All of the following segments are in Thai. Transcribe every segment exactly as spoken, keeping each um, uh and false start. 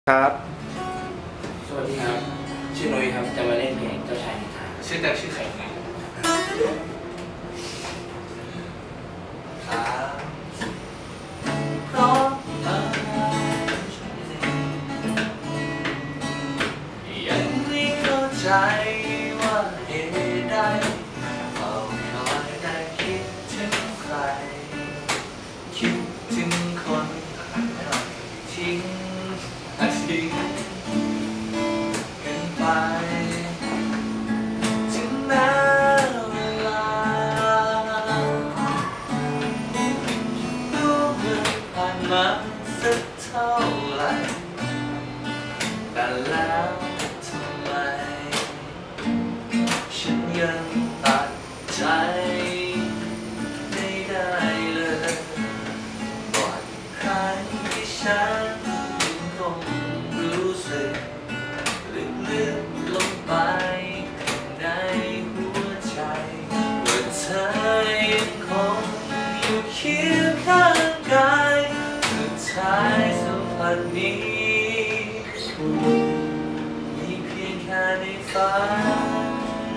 ครับสวัสดีครับชื่อนุ้ยครับจะมาเล่นเพลงเจ้าชายนิทานชื่อแต่ชื่อใครไงครับเพราะยังไม่เข้าใจว่าเหตุใดเฝ้าคอยได้คิดถึงใครคิดถึงคนทิ้งทิ้งกันไปถึงแม้เวลารู้เมื่อผ่านมาสักเท่าไรแต่แล้วทำไมฉันยังตัดใจไม่ได้เลยบ่อยครั้งที่ฉันรู้สึกลึกๆลงไปข้างในหัวใจว่าเธอยังคงอยู่เคียงข้างกายสุดท้ายสัมผัสนี้มีเพียงแค่ในฝัน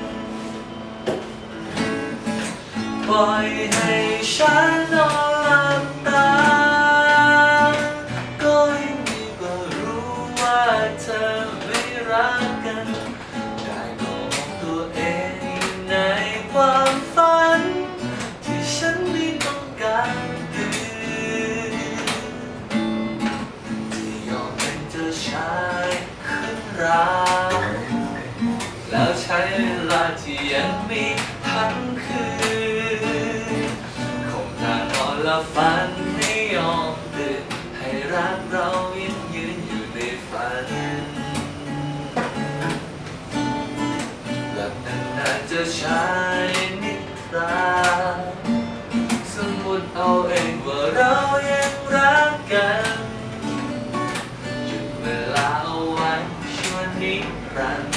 ปล่อยให้ฉันนอนหลับตาเธอไม่รักกันได้มองตัวเองอยู่ในความฝันที่ฉันไม่ต้องการคือที่ยอมเป็นเจ้าชายขึ้นราแล้วใช้เวลาที่ยังมีทั้งคืนคงนานนอนและฝันไม่ยอมตื่นให้รักเรายังยืนอยู่ในฝันหลับนานๆจะใช้นิทราสมมติเอาเองว่าเรายังรักกันหยุดเวลาเอาไว้ชั่วนิรันดร์